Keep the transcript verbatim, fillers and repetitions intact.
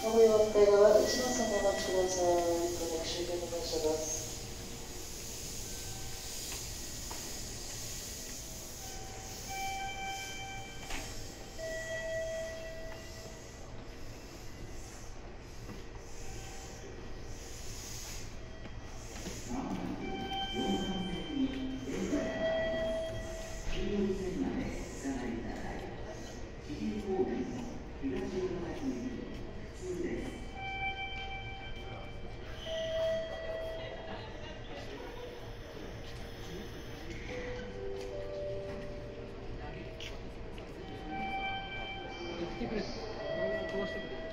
上りは向かい側、いちばんさんお待ちください。到着終了お願いします。 来てくれた。飛ばしてくれ。